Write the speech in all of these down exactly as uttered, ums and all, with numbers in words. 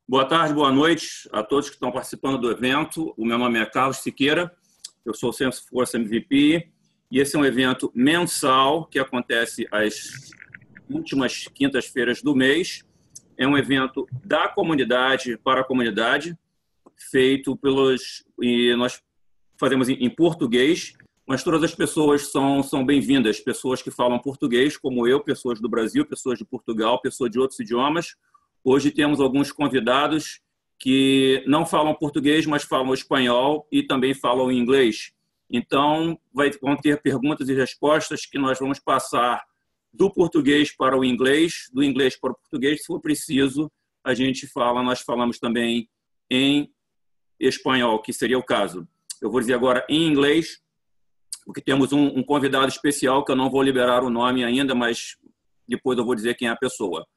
Boa tarde, boa noite a todos que estão participando do evento. O meu nome é Carlos Siqueira, eu sou o Salesforce M V P e esse é um evento mensal que acontece às últimas quintas-feiras do mês. É um evento da comunidade para a comunidade, feito pelos... e nós fazemos em português, mas todas as pessoas são, são bem-vindas, pessoas que falam português, como eu, pessoas do Brasil, pessoas de Portugal, pessoas de outros idiomas. Hoje temos alguns convidados que não falam português, mas falam espanhol e também falam inglês. Então, vai, vão ter perguntas e respostas que nós vamos passar do português para o inglês, do inglês para o português. Se for preciso, a gente fala, nós falamos também em espanhol, que seria o caso. Eu vou dizer agora em inglês, porque temos um, um convidado especial que eu não vou liberar o nome ainda, mas depois eu vou dizer quem é a pessoa.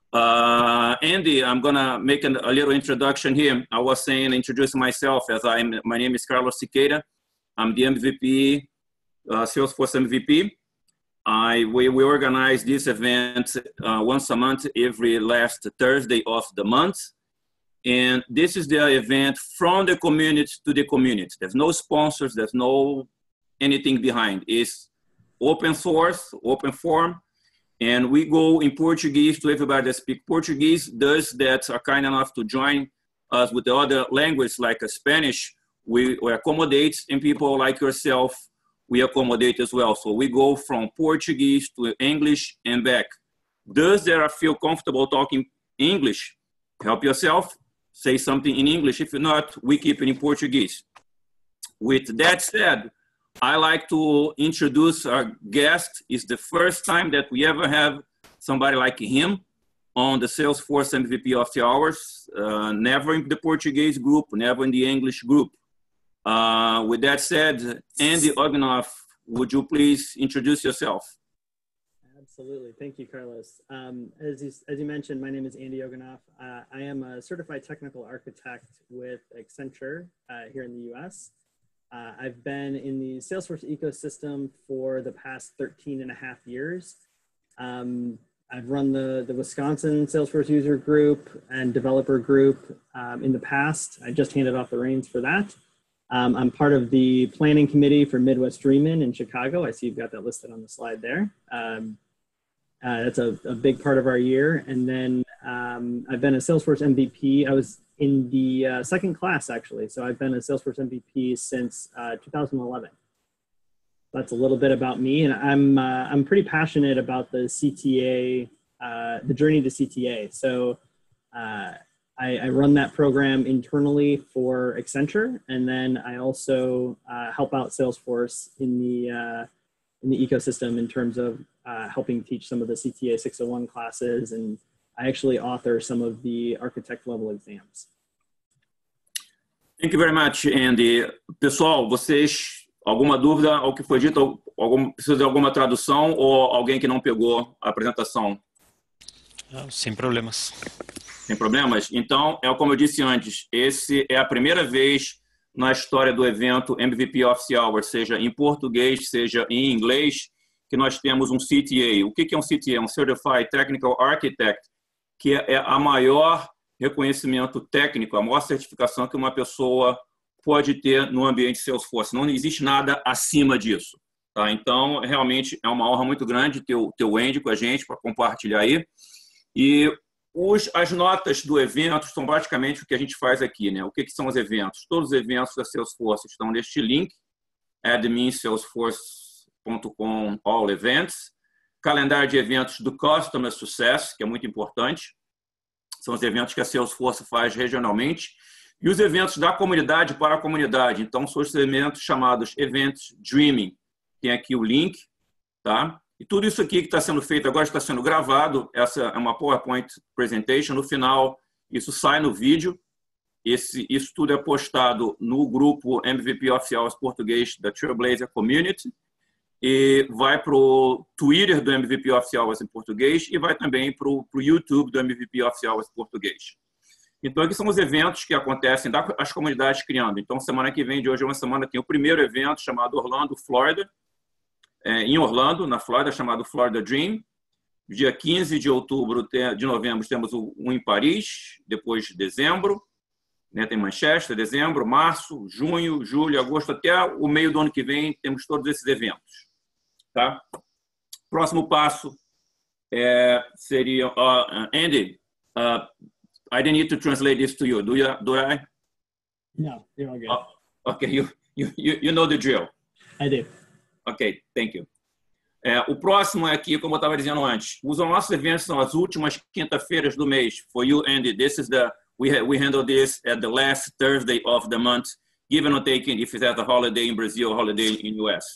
Uh, Andy, I'm gonna make an, a little introduction here. I was saying, introducing myself as I'm, my name is Carlos Siqueira. I'm the M V P, uh, Salesforce M V P. I, we, we organize this event uh, once a month, every last Thursday of the month. And this is the event from the community to the community. There's no sponsors, there's no anything behind. It's open source, open forum. And we go in Portuguese to everybody that speaks Portuguese. Those that are kind enough to join us with the other language, like Spanish, we, we accommodate, and people like yourself, we accommodate as well. So we go from Portuguese to English and back. Those that are feel comfortable talking English, help yourself, say something in English. If not, we keep it in Portuguese. With that said, I like to introduce our guest. It's the first time that we ever have somebody like him on the Salesforce M V P of the Hours, uh, never in the Portuguese group, never in the English group. Uh, with that said, Andy Ognoff, would you please introduce yourself? Absolutely. Thank you, Carlos. Um, as, you, as you mentioned, my name is Andy Ognoff. Uh, I am a certified technical architect with Accenture uh, here in the U S. Uh, I've been in the Salesforce ecosystem for the past thirteen and a half years. Um, I've run the, the Wisconsin Salesforce user group and developer group um, in the past. I just handed off the reins for that. Um, I'm part of the planning committee for Midwest Dreamin' in Chicago. I see you've got that listed on the slide there. Um, uh, that's a, a big part of our year. And then um, I've been a Salesforce M V P. I was in the uh, second class, actually. So I've been a Salesforce M V P since uh, two thousand eleven. That's a little bit about me. And I'm, uh, I'm pretty passionate about the C T A, uh, the journey to C T A. So uh, I, I run that program internally for Accenture. And then I also uh, help out Salesforce in the, uh, in the ecosystem in terms of uh, helping teach some of the C T A six oh one classes, and I actually author some of the architect level exams. Thank you very much, Andy. Pessoal, vocês, alguma dúvida ao que foi dito? Algum, precisa de alguma tradução ou alguém que não pegou a apresentação? Sem problemas. Sem problemas? Então, é como eu disse antes, esse é a primeira vez na história do evento M V P Office Hours, seja em português, seja em inglês, que nós temos um C T A. O que é um C T A? Um Certified Technical Architect, que é a maior reconhecimento técnico, a maior certificação que uma pessoa pode ter no ambiente Salesforce. Não existe nada acima disso. Tá? Então, realmente é uma honra muito grande ter o, ter o Andy com a gente para compartilhar aí. E os, as notas do evento são praticamente o que a gente faz aqui, né? O que, que são os eventos? Todos os eventos da Salesforce estão neste link, admin salesforce ponto com all events. Calendário de eventos do Customer Success, que é muito importante. São os eventos que a Salesforce faz regionalmente. E os eventos da comunidade para a comunidade. Então, são os eventos chamados Events Dreaming. Tem aqui o link, tá? E tudo isso aqui que está sendo feito agora está sendo gravado. Essa é uma PowerPoint Presentation. No final, isso sai no vídeo. Esse, isso tudo é postado no grupo M V P Office Hours Português da Trailblazer Community. E vai para o Twitter do M V P Office Hours em português e vai também para o YouTube do M V P Office Hours em português. Então, aqui são os eventos que acontecem das comunidades criando. Então, semana que vem, de hoje a uma semana, tem o primeiro evento chamado Orlando, Flórida, é, em Orlando, na Flórida, chamado Florida Dream. dia quinze de outubro, de novembro, temos um em Paris, depois de dezembro, né, tem Manchester, dezembro, março, junho, julho, agosto, até o meio do ano que vem, temos todos esses eventos. Tá? Próximo passo é, seria... Uh, Andy, uh, I didn't need to translate this to you, do, you, do I? No, you're all good. Oh, okay, you, you, you know the drill. I do. Ok, thank you. É, o próximo é aqui, como eu estava dizendo antes, os nossos eventos são as últimas quinta-feiras do mês. For you, Andy, this is the we ha, we handle this at the last Thursday of the month, given or taken if it's at a holiday in Brazil or holiday in U S.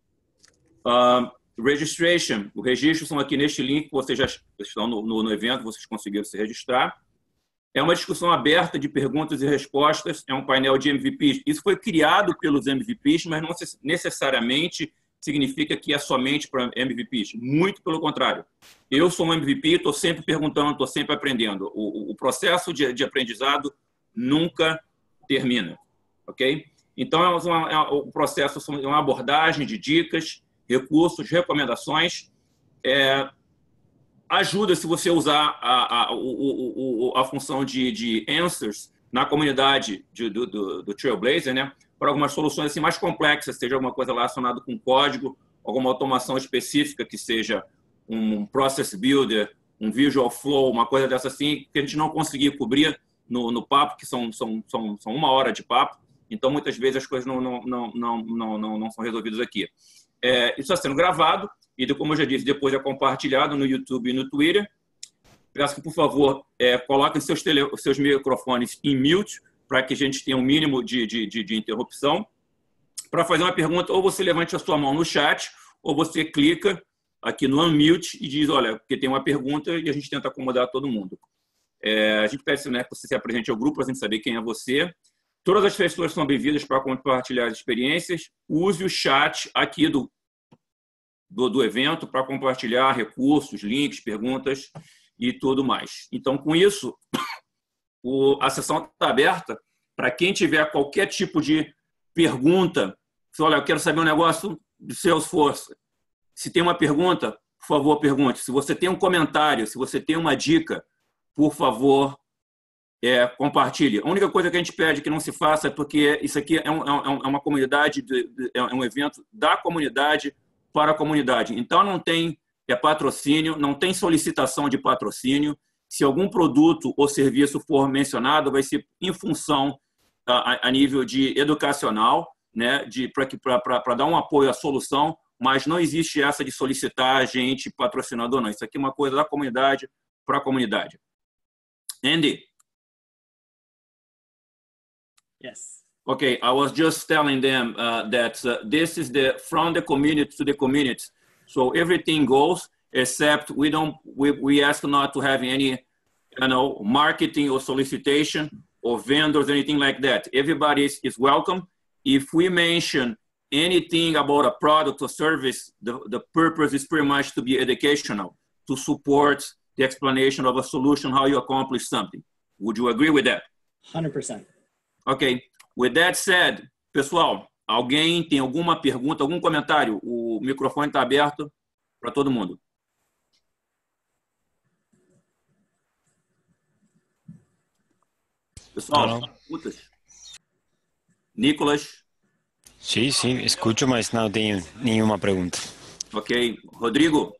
Um, registration, o registro são aqui neste link, vocês já estão no, no, no evento, vocês conseguiram se registrar. É uma discussão aberta de perguntas e respostas, é um painel de M V Ps. Isso foi criado pelos M V Ps, mas não necessariamente significa que é somente para M V Ps. Muito pelo contrário. Eu sou um M V P, estou sempre perguntando, estou sempre aprendendo. O, o processo de, de aprendizado nunca termina. Ok? Então, é uma, é, o processo é uma abordagem de dicas, recursos, recomendações. É, ajuda se você usar a, a, o, o, a função de, de answers na comunidade de, do, do, do Trailblazer, né? Para algumas soluções assim, mais complexas, seja alguma coisa relacionada com código, alguma automação específica que seja um process builder, um visual flow, uma coisa dessa assim, que a gente não conseguir cobrir no, no papo, que são, são, são, são uma hora de papo. Então, muitas vezes, as coisas não, não, não, não, não, não, não são resolvidas aqui. É, isso está sendo gravado e, como eu já disse, depois é compartilhado no YouTube e no Twitter. Peço que, por favor, é, coloquem seus, tele, seus microfones em mute, para que a gente tenha um mínimo de, de, de, de interrupção. Para fazer uma pergunta, ou você levante a sua mão no chat, ou você clica aqui no unmute e diz, olha, porque tem uma pergunta e a gente tenta acomodar todo mundo. É, a gente pede, né, que você se apresente ao grupo, para a gente saber quem é você. Todas as pessoas são bem-vindas para compartilhar as experiências. Use o chat aqui do, do, do evento para compartilhar recursos, links, perguntas e tudo mais. Então, com isso, o, a sessão está aberta para quem tiver qualquer tipo de pergunta. Olha, eu quero saber um negócio do Salesforce. Se tem uma pergunta, por favor, pergunte. Se você tem um comentário, se você tem uma dica, por favor, é, compartilhe. A única coisa que a gente pede que não se faça é porque isso aqui é, um, é uma comunidade, de, é um evento da comunidade para a comunidade. Então, não tem é patrocínio, não tem solicitação de patrocínio. Se algum produto ou serviço for mencionado, vai ser em função a, a nível de educacional, né, para dar um apoio à solução, mas não existe essa de solicitar a gente patrocinador, não. Isso aqui é uma coisa da comunidade para a comunidade. Andy? Yes. Okay, I was just telling them uh, that uh, this is the from the community to the community. So everything goes, except we don't, we, we ask not to have any, you know, marketing or solicitation or vendors, anything like that. Everybody is, is welcome. If we mention anything about a product or service, the, the purpose is pretty much to be educational, to support the explanation of a solution, how you accomplish something. Would you agree with that? one hundred percent. Ok. With that said, pessoal, alguém tem alguma pergunta, algum comentário? O microfone está aberto para todo mundo. Pessoal, perguntas? Nicolas? Sí, sí, escucho, mas não tenho nenhuma pergunta. Ok. Rodrigo?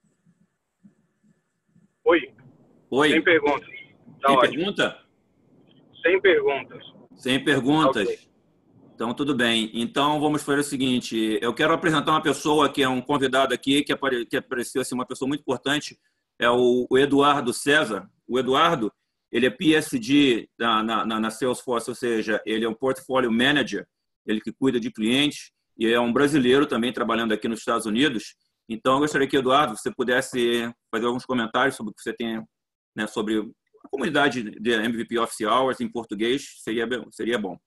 Oi. Oi. Sem perguntas. Tá Tem ótimo. pergunta? Sem perguntas. Sem perguntas. Okay. Então, tudo bem. Então, vamos fazer o seguinte. Eu quero apresentar uma pessoa que é um convidado aqui, que, apare... que apareceu assim, uma pessoa muito importante, é o, o Eduardo César. O Eduardo, ele é P S D na, na, na Salesforce, ou seja, ele é um Portfolio Manager, ele que cuida de clientes, e é um brasileiro também trabalhando aqui nos Estados Unidos. Então, eu gostaria que, Eduardo, você pudesse fazer alguns comentários sobre o que você tem, né, sobre a comunidade de M V P Office Hours em português, seria, seria bom.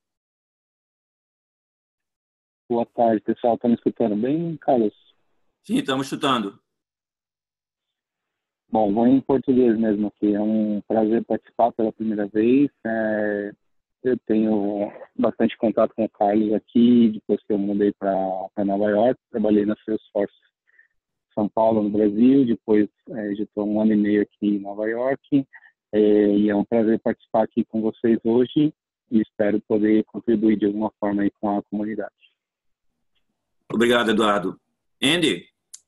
Boa tarde, pessoal. Estão me escutando bem, Carlos? Sim, estamos escutando. Bom, vou em português mesmo aqui. É um prazer participar pela primeira vez. É, eu tenho bastante contato com o Carlos aqui, depois que eu mudei para Nova York. Trabalhei na Salesforce São Paulo, no Brasil, depois é, já estou um ano e meio aqui em Nova York, é, e é um prazer participar aqui com vocês hoje e espero poder contribuir de alguma forma aí com a comunidade. Obrigado, Eduardo. Andy?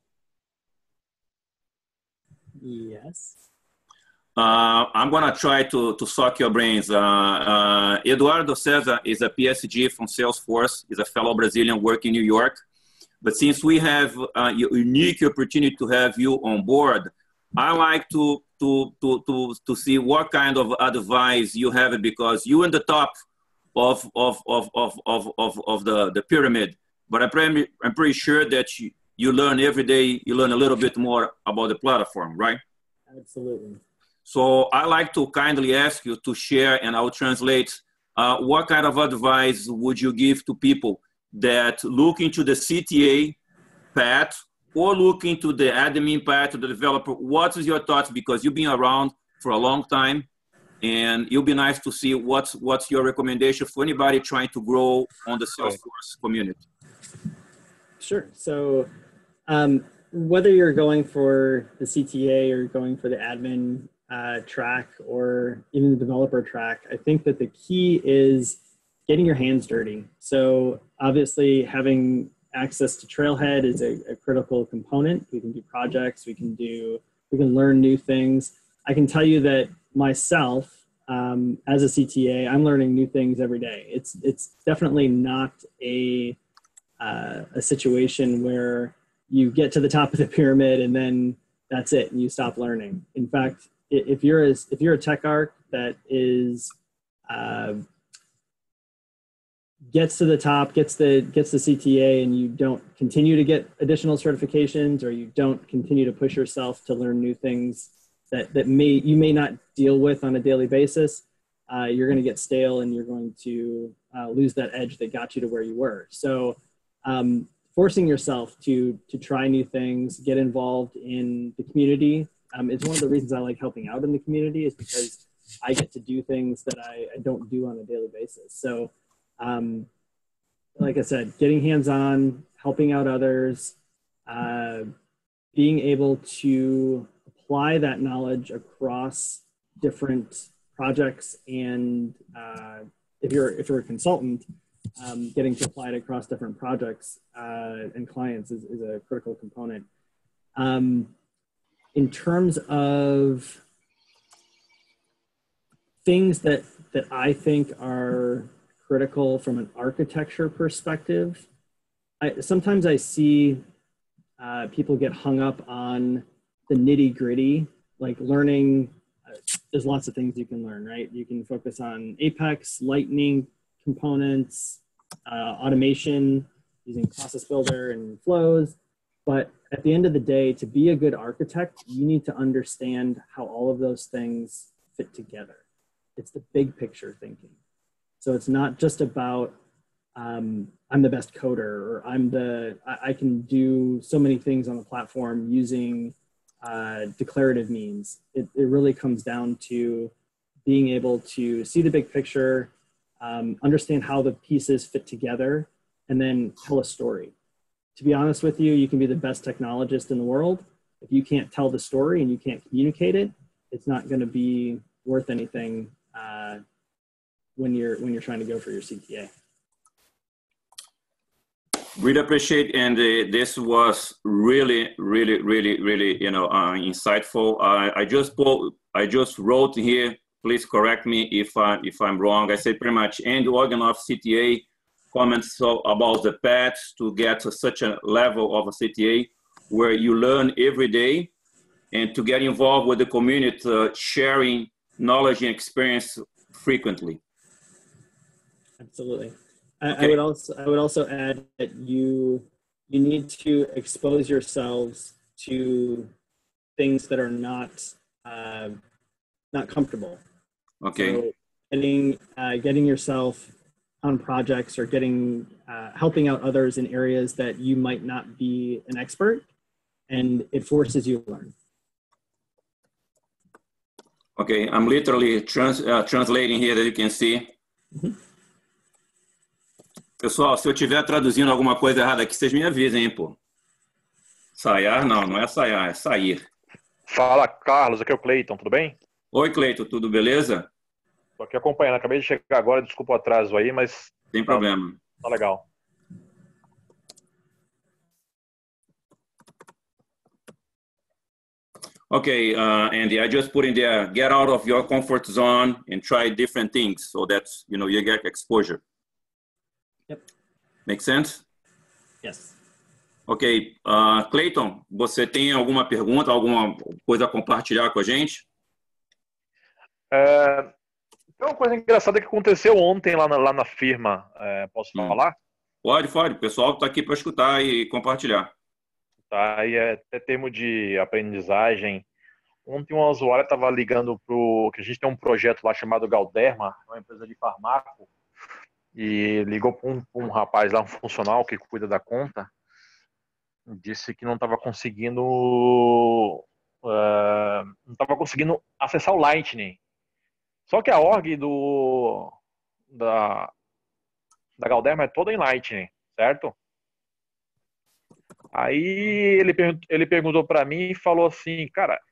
Yes. Uh, I'm going to try to, to suck your brains. Uh, uh, Eduardo Cesar is a P S G from Salesforce. He's a fellow Brazilian working in New York. But since we have a unique opportunity to have you on board, I like to, to, to, to, to see what kind of advice you have, because you're in the top of, of, of, of, of, of, of the, the pyramid. But I'm pretty, I'm pretty sure that you, you learn every day, you learn a little bit more about the platform, right? Absolutely. So I like to kindly ask you to share, and I'll translate, uh, what kind of advice would you give to people that look into the C T A path or look into the admin path to the developer? What is your thoughts? Because you've been around for a long time, and it'll be nice to see what's, what's your recommendation for anybody trying to grow on the Salesforce community. Sure. So um, whether you're going for the C T A or going for the admin uh, track or even the developer track, I think that the key is getting your hands dirty. So obviously having access to Trailhead is a, a critical component. We can do projects, we can do, we can learn new things. I can tell you that myself, um, as a C T A, I'm learning new things every day. It's, it's definitely not a, uh, a situation where you get to the top of the pyramid and then that's it and you stop learning. In fact, if you're a, if you're a tech arc that is, uh, gets to the top, gets the gets the C T A, and you don't continue to get additional certifications, or you don't continue to push yourself to learn new things that that may you may not deal with on a daily basis, uh, you're going to get stale and you're going to uh, lose that edge that got you to where you were. So, um, forcing yourself to to try new things, get involved in the community. Um, is one of the reasons I like helping out in the community, is because I get to do things that I, I don't do on a daily basis. So. Um, like I said, getting hands-on, helping out others, uh, being able to apply that knowledge across different projects, and uh, if you're if you're a consultant, um, getting to apply it across different projects uh, and clients is, is a critical component. Um, in terms of things that that I think are critical from an architecture perspective, I, sometimes I see uh, people get hung up on the nitty gritty, like learning, uh, there's lots of things you can learn, right? You can focus on Apex, Lightning components, uh, automation, using Process Builder and flows. But at the end of the day, to be a good architect, you need to understand how all of those things fit together. It's the big picture thinking. So it's not just about, um, I'm the best coder, or I'm the, I, I can do so many things on the platform using uh, declarative means. It, it really comes down to being able to see the big picture, um, understand how the pieces fit together, and then tell a story. To be honest with you, you can be the best technologist in the world. If you can't tell the story and you can't communicate it, it's not going to be worth anything uh, when you're when you're trying to go for your C T A. Really appreciate, and uh, this was really, really, really, really, you know, uh, insightful. Uh, I just pulled, I just wrote here. Please correct me if I if I'm wrong. I said pretty much, Andy Oganoff, C T A, comments so about the paths to get to such a level of a C T A where you learn every day, and to get involved with the community, uh, sharing knowledge and experience frequently. Absolutely. I, okay. I would also I would also add that you you need to expose yourselves to things that are not uh, not comfortable. Okay. So getting uh, getting yourself on projects, or getting uh, helping out others in areas that you might not be an expert, and it forces you to learn. Okay, I'm literally trans, uh, translating here, that you can see. Mm-hmm. Pessoal, se eu estiver traduzindo alguma coisa errada aqui, vocês me avisem, hein, pô. Saiar? Não, não é saiar, é sair. Fala, Carlos, aqui é o Cleiton, tudo bem? Oi, Cleito, tudo beleza? Tô aqui acompanhando, acabei de chegar agora, desculpa o atraso aí, mas Sem tá, problema. tá legal. Okay, uh, Andy, I just put in there, get out of your comfort zone and try different things so that, you know, you get exposure. Yep. Make sense? Yes. Ok. Uh, Cleiton, você tem alguma pergunta, alguma coisa a compartilhar com a gente? É, tem uma coisa engraçada que aconteceu ontem lá na, lá na firma, é, posso Hum. falar? Pode, pode. O pessoal está aqui para escutar e compartilhar. Tá, e é até termo de aprendizagem. Ontem uma usuária estava ligando pro que a gente tem um projeto lá chamado Galderma, uma empresa de farmácia, e ligou para um, um rapaz lá, um funcional que cuida da conta, disse que não estava conseguindo uh, não estava conseguindo acessar o Lightning. Só que a org do da da Galderma é toda em Lightning, certo? Aí ele, ele perguntou para mim e falou assim, cara,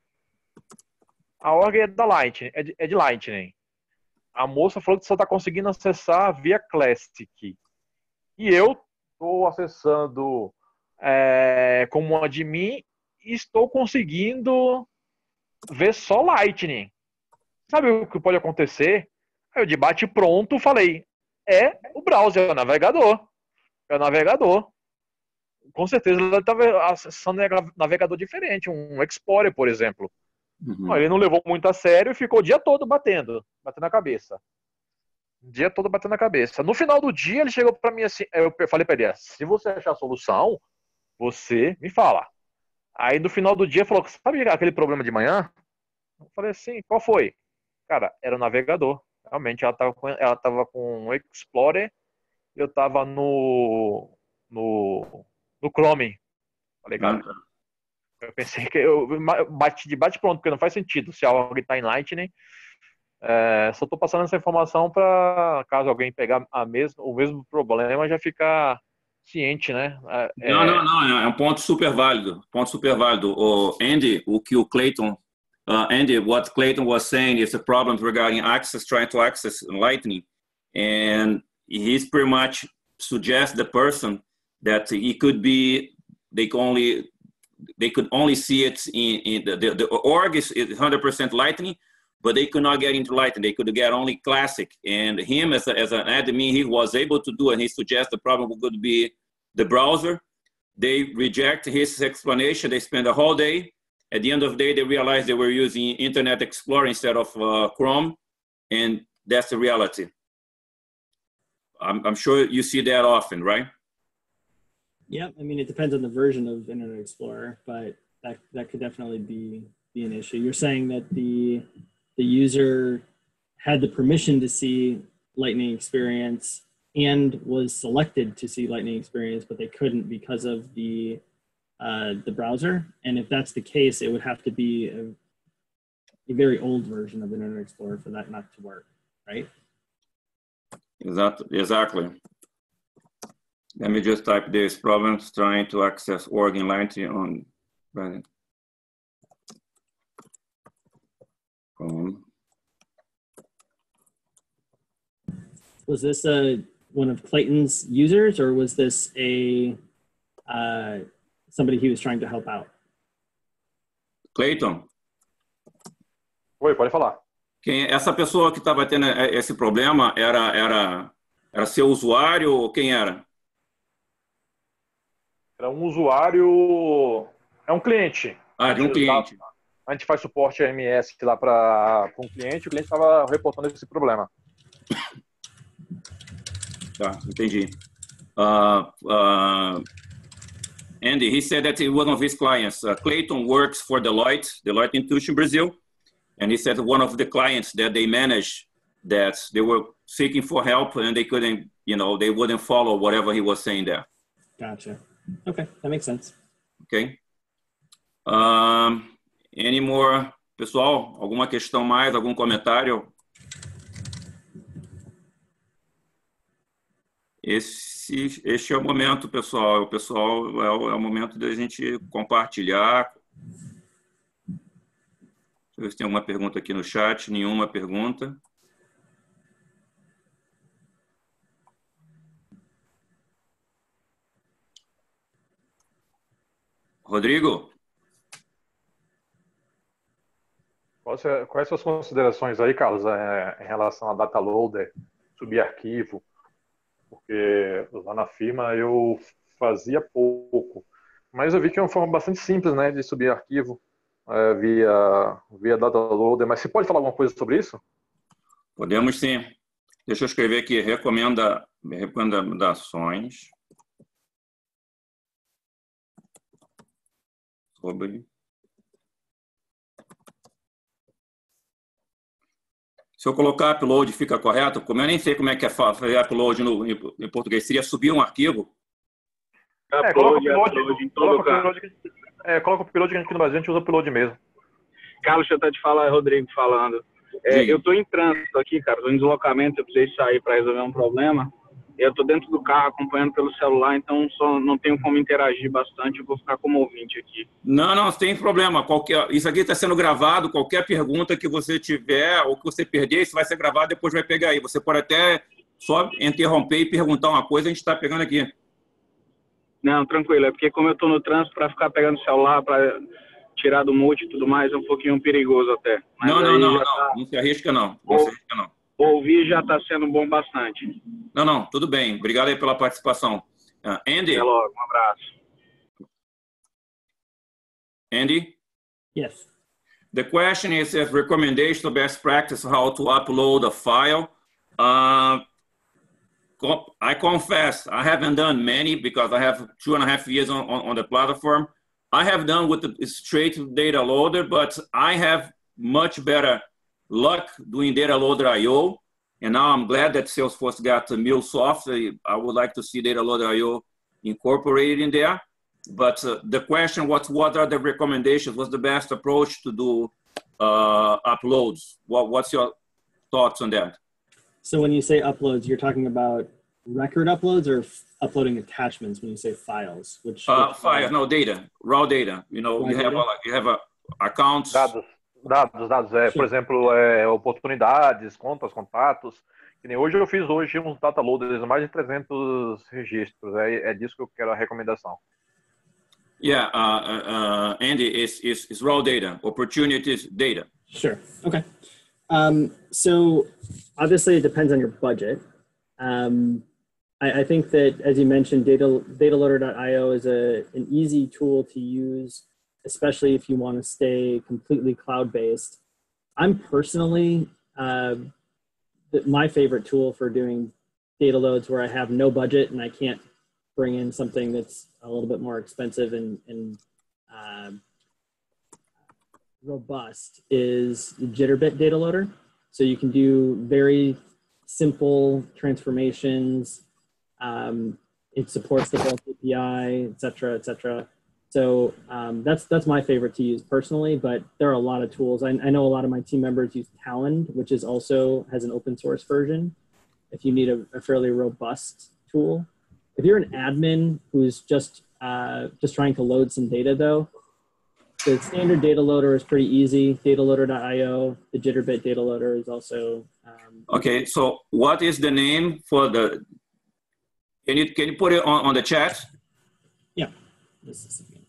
a org é da Lightning, é de, é de Lightning. A moça falou que você está conseguindo acessar via Classic. E eu estou acessando é, como um admin e estou conseguindo ver só Lightning. Sabe o que pode acontecer? Aí eu de bate pronto falei, é o browser, é o navegador. É o navegador. Com certeza ela estava acessando um navegador diferente, um Explorer, por exemplo. Uhum. Ele não levou muito a sério e ficou o dia todo batendo, batendo na cabeça. O dia todo batendo na cabeça. No final do dia, ele chegou para mim assim, eu falei para ele, se você achar a solução, você me fala. Aí no final do dia, falou, sabe aquele problema de manhã? Eu falei assim, qual foi? Cara, era o navegador. Realmente, ela estava com, ela tava com o Explorer, eu estava no, no, no Chrome. Falei, cara, ah, eu pensei que eu bati de bate pronto, porque não faz sentido se a org está em Lightning. É, só estou passando essa informação para, caso alguém pegar a mesma, o mesmo problema, já ficar ciente, né? É, não, não, não, é um ponto super válido, ponto super válido. O Andy, o que o Cleiton, uh, Andy, what Cleiton was saying is a problem regarding access, trying to access Lightning, and he's pretty much suggests the person that he could be, they could only, they could only see it in, in the, the, the org is one hundred percent Lightning, but they could not get into Lightning. They could get only Classic. And him, as, a, as an admin, he was able to do it. And he suggests the problem could be the browser. They reject his explanation. They spend the whole day. At the end of the day, they realize they were using Internet Explorer instead of uh, Chrome. And that's the reality. I'm, I'm sure you see that often, right? Yeah, I mean, it depends on the version of Internet Explorer, but that, that could definitely be, be an issue. You're saying that the the user had the permission to see Lightning Experience and was selected to see Lightning Experience, but they couldn't because of the uh, the browser. And if that's the case, it would have to be a, a very old version of Internet Explorer for that not to work, right? Exactly. Exactly. Let me just type this: problems trying to access org in Lightning on. Right. Um, was this a one of Clayton's users, or was this a uh, somebody he was trying to help out? Clayton. Oi, pode falar. Quem, essa pessoa que estava tendo esse problema era era era seu usuário ou quem era? Era um usuário, é um cliente. Ah, de um cliente. Dá, a gente faz suporte A M S lá para um cliente, o cliente estava reportando esse problema. Tá, entendi. Uh, uh, Andy, he said that one of his clients, uh, Clayton, works for Deloitte, Deloitte Intuition Brazil, and he said one of the clients that they manage that they were seeking for help and they couldn't, you know, they wouldn't follow whatever he was saying there. Gotcha. Okay, that makes sense. Okay. Um, any more, pessoal? Alguma questão mais? Algum comentário? esse, este é o momento, pessoal. O pessoal é o, é o momento da gente compartilhar. Deixa eu ver se tem alguma pergunta aqui no chat. Nenhuma pergunta. Rodrigo? Quais quais são as considerações aí, Carlos, é, em relação a data loader, subir arquivo? Porque lá na firma eu fazia pouco, mas eu vi que é uma forma bastante simples, né, de subir arquivo é, via, via data loader. Mas você pode falar alguma coisa sobre isso? Podemos sim. Deixa eu escrever aqui, recomenda, recomendações sobre... Se eu colocar upload, fica correto? Como eu nem sei como é que é fazer upload no, em, em português, seria subir um arquivo? É, coloca o upload, upload em todo coloca upload, é, coloca o upload que a gente aqui no Brasil, a gente usa o upload mesmo. Carlos, deixa eu até te falar, Rodrigo falando. É, eu estou em trânsito aqui, cara, estou em deslocamento, eu precisei sair para resolver um problema. Eu estou dentro do carro acompanhando pelo celular, então só não tenho como interagir bastante, eu vou ficar como ouvinte aqui. Não, não, tem problema. Qualquer, isso aqui está sendo gravado, qualquer pergunta que você tiver ou que você perder, isso vai ser gravado, depois vai pegar aí. Você pode até só interromper e perguntar uma coisa, a gente está pegando aqui. Não, tranquilo, é porque como eu estou no trânsito, para ficar pegando o celular, para tirar do mute e tudo mais, é um pouquinho perigoso até. Mas não, não, não, não, tá... não se arrisca não, não se arrisca não. Ouvir já está sendo bom bastante. Não, não, tudo bem. Obrigado aí pela participação. Uh, Andy? Até logo, um abraço. Andy? Yes. The question is if recommendation of best practice how to upload a file. Uh, I confess, I haven't done many because I have two and a half years on, on, on the platform. I have done with the straight data loader, but I have much better luck doing data loader I O, and now I'm glad that Salesforce got the MuleSoft. I would like to see data loader I O incorporated in there. But uh, the question, what what are the recommendations? What's the best approach to do uh, uploads? What what's your thoughts on that? So when you say uploads, you're talking about record uploads or f uploading attachments when you say files? Which, uh, which files, no data, raw data. You know, raw you have data? a, you have a accounts. Dados. Dados, dados, é, por exemplo, é, oportunidades, contas, contatos. Que nem hoje eu fiz hoje uns data loaders, mais de trezentos registros. É, é disso que eu quero a recomendação. Yeah, uh, uh, Andy, is is is raw data, opportunities data. Sure. Okay. Um, so obviously it depends on your budget. Um, I, I think that, as you mentioned, data dataloader dot I O is a an easy tool to use, especially if you want to stay completely cloud-based. I'm personally, uh, my favorite tool for doing data loads where I have no budget and I can't bring in something that's a little bit more expensive and, and uh, robust is the Jitterbit data loader. So you can do very simple transformations. Um, it supports the bulk A P I, et cetera, et cetera. So um, that's that's my favorite to use personally, but there are a lot of tools. I, I know a lot of my team members use Talend, which is also has an open source version if you need a, a fairly robust tool. If you're an admin who's just uh, just trying to load some data though, the standard data loader is pretty easy, dataloader dot I O. The Jitterbit data loader is also... Um, okay, so what is the name for the... Can you, can you put it on, on the chat? Yeah. This is again.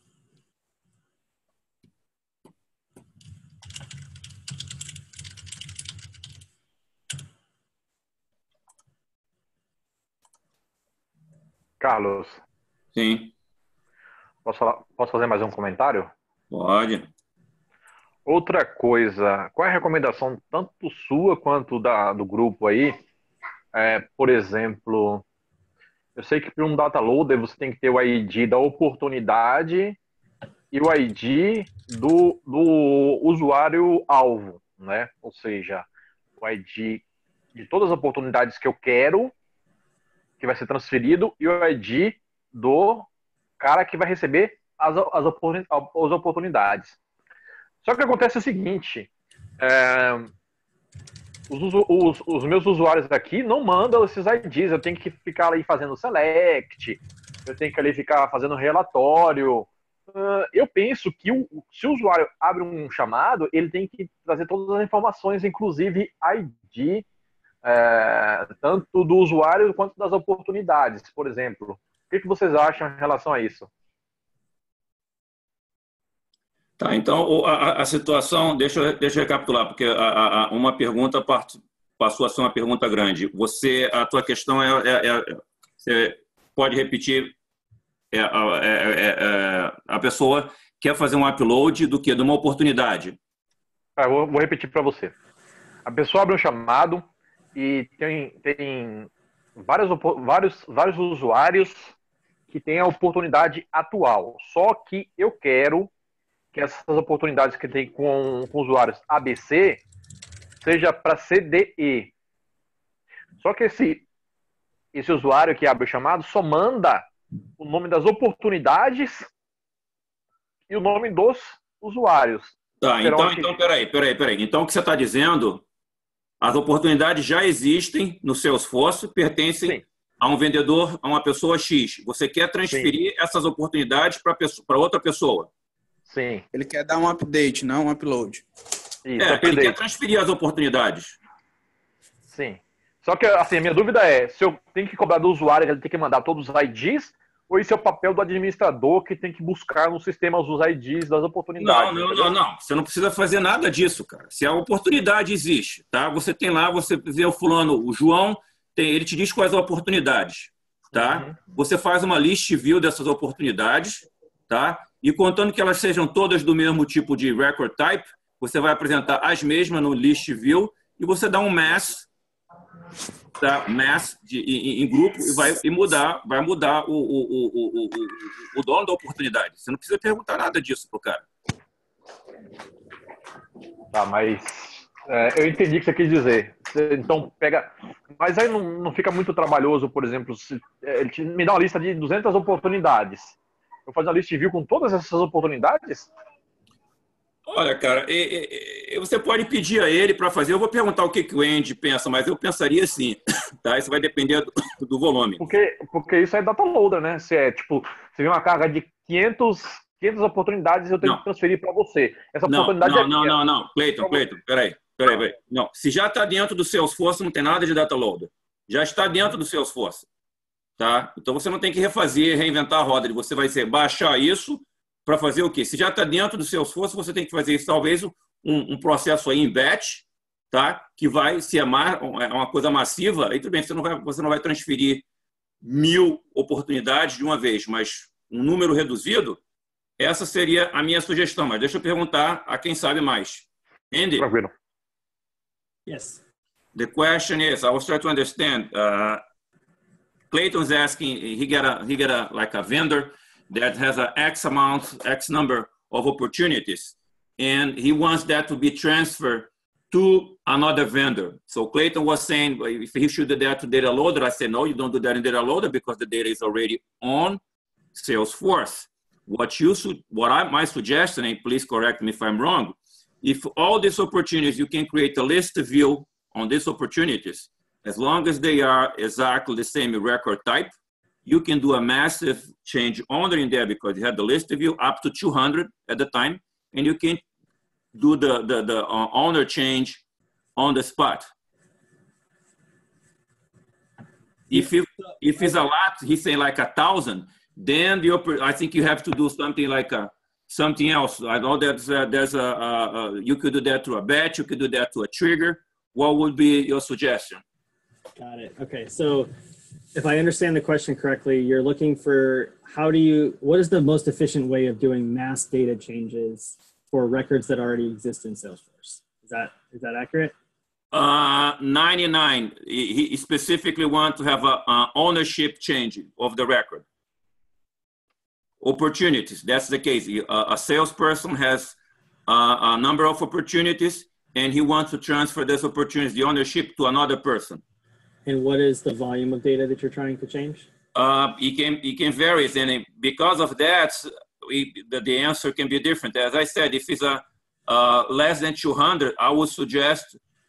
Carlos. Sim. Posso, falar, posso fazer mais um comentário? Pode. Outra coisa, qual é a recomendação tanto sua quanto da, do grupo aí? É, por exemplo, eu sei que para um data loader você tem que ter o I D da oportunidade e o I D do, do usuário-alvo, né? Ou seja, o I D de todas as oportunidades que eu quero, que vai ser transferido, e o I D do cara que vai receber as, as oportunidades. Só que acontece o seguinte, é, os, os, os meus usuários aqui não mandam esses I Ds, eu tenho que ficar ali fazendo select, eu tenho que ali ficar fazendo relatório. Uh, eu penso que o, se o usuário abre um chamado, ele tem que trazer todas as informações, inclusive I D, é, tanto do usuário quanto das oportunidades, por exemplo. O que, que vocês acham em relação a isso? Tá, então a, a situação, deixa eu, deixa eu recapitular, porque a, a, uma pergunta passou a ser uma pergunta grande. Você, a tua questão é, é, é você pode repetir, é, é, é, é, a pessoa quer fazer um upload do que? De uma oportunidade. Ah, eu vou, vou repetir para você. A pessoa abre um chamado e tem, tem vários, vários, vários usuários que têm a oportunidade atual. Só que eu quero que essas oportunidades que tem com, com usuários A B C seja para C D E. Só que esse, esse usuário que abre o chamado só manda o nome das oportunidades e o nome dos usuários. Tá, então, que... então peraí, peraí, peraí. Então o que você está dizendo, as oportunidades já existem no Salesforce, pertencem Sim. a um vendedor, a uma pessoa X. Você quer transferir Sim. essas oportunidades para outra pessoa. Sim. Ele quer dar um update, não um upload. Isso, é, update. Ele quer transferir as oportunidades. Sim. Só que, assim, a minha dúvida é, se eu tenho que cobrar do usuário, ele tem que mandar todos os I Ds, ou esse é o papel do administrador que tem que buscar no sistema os I Ds das oportunidades? Não, não, não, não. Você não precisa fazer nada disso, cara. Se a oportunidade existe, tá? Você tem lá, você vê o fulano, o João, tem, ele te diz quais as oportunidades, tá? Uhum. Você faz uma list view dessas oportunidades, tá? E contando que elas sejam todas do mesmo tipo de record type, você vai apresentar as mesmas no list view e você dá um mass, tá? mass de, em, em grupo e vai e mudar, vai mudar o, o, o, o, o dono da oportunidade. Você não precisa perguntar nada disso pro cara. Tá, mas é, eu entendi o que você quis dizer. Você, então pega, mas aí não, não fica muito trabalhoso, por exemplo, se, ele te, me dá uma lista de duzentas oportunidades. Eu fazer uma list view com todas essas oportunidades? Olha, cara, e, e, você pode pedir a ele para fazer. Eu vou perguntar o que, que o Andy pensa, mas eu pensaria assim, tá? Isso vai depender do, do volume. Porque, porque isso é data loader, né? Se é tipo, você vê uma carga de quinhentas, quinhentas oportunidades, eu tenho não. que transferir para você. Essa não, oportunidade não, é não, não, não, Cleiton, Cleiton, peraí, peraí, peraí. Não, se já está dentro do Salesforce, não tem nada de data loader. Já está dentro do Salesforce. Tá? Então você não tem que refazer, reinventar a roda. Você vai ser, baixar isso para fazer o quê? Se já está dentro do Salesforce, você tem que fazer isso, talvez um, um processo aí em batch, tá? Que vai ser uma coisa massiva. Aí tudo bem, você não vai, você não vai transferir mil oportunidades de uma vez, mas um número reduzido. Essa seria a minha sugestão. Mas deixa eu perguntar a quem sabe mais. Andy? Tranquilo. Yes. The question is, I was trying to understand. Uh, Clayton's asking, he get a he get a like a vendor that has a X amount, X number of opportunities, and he wants that to be transferred to another vendor. So Clayton was saying if he should do that to data loader. I said no, you don't do that in data loader because the data is already on Salesforce. What you should, what I my suggestion, and please correct me if I'm wrong, if all these opportunities you can create a list view on these opportunities. As long as they are exactly the same record type, you can do a massive change order in there because you have the list view up to two hundred at the time, and you can do the, the, the uh, owner change on the spot. If, you, if it's a lot, he's saying like a thousand, then the, I think you have to do something like a, something else. I know that uh, there's a, a, a, you could do that through a batch, you could do that through a trigger. What would be your suggestion? Got it. Okay. So if I understand the question correctly, you're looking for how do you, what is the most efficient way of doing mass data changes for records that already exist in Salesforce? Is that, is that accurate? Uh, ninety-nine. He, he specifically wants to have a, a ownership change of the record. Opportunities. That's the case. A, a salesperson has a, a number of opportunities and he wants to transfer this opportunity, the ownership, to another person. And what is the volume of data that you're trying to change? Uh, it can it can vary, and because of that, we, the, the answer can be different. As I said, if it's a uh, less than two hundred, I would suggest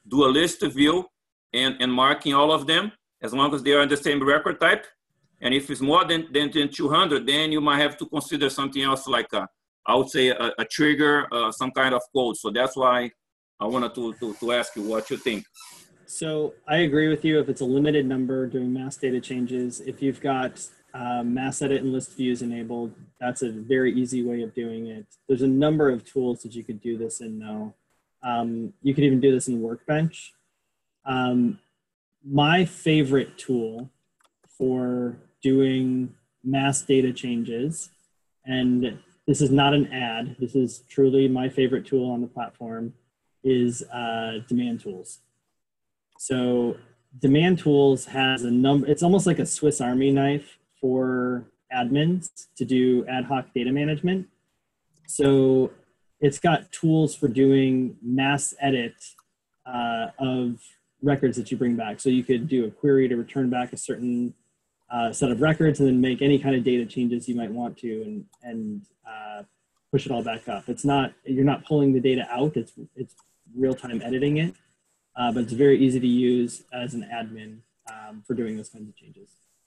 do a list view and, and marking all of them, as long as they are in the same record type. And if it's more than, than, than two hundred, then you might have to consider something else like, a, I would say, a, a trigger, uh, some kind of code. So that's why I wanted to, to, to ask you what you think. So I agree with you if it's a limited number doing mass data changes. If you've got um, mass edit and list views enabled, that's a very easy way of doing it. There's a number of tools that you could do this in now. Um, you could even do this in Workbench. Um, my favorite tool for doing mass data changes, and this is not an ad, this is truly my favorite tool on the platform, is uh, Demand Tools. So Demand Tools has a number, it's almost like a Swiss Army knife for admins to do ad hoc data management. So it's got tools for doing mass edit uh, of records that you bring back. So you could do a query to return back a certain uh, set of records and then make any kind of data changes you might want to and, and uh, push it all back up. It's not, you're not pulling the data out, it's, it's real-time editing it. Uh, but it's very easy to use as an admin um, for doing those kinds of changes.